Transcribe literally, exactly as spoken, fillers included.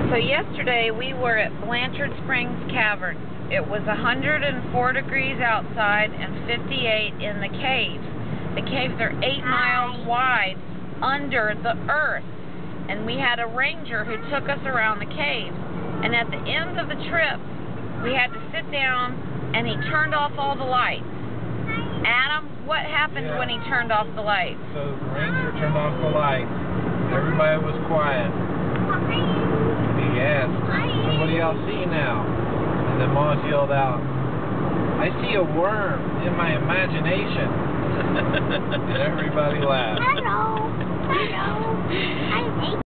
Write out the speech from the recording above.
So yesterday we were at Blanchard Springs Caverns. It was one hundred four degrees outside and fifty-eight in the caves. The caves are eight miles wide under the earth. And we had a ranger who took us around the caves. And at the end of the trip, we had to sit down and he turned off all the lights. Adam, what happened yeah. when he turned off the lights? So the ranger turned off the lights. Everybody was quiet. He asked, "So what do y'all see now?" And then Moss yelled out, "I see a worm in my imagination." And everybody laughed. Hello. Hello. I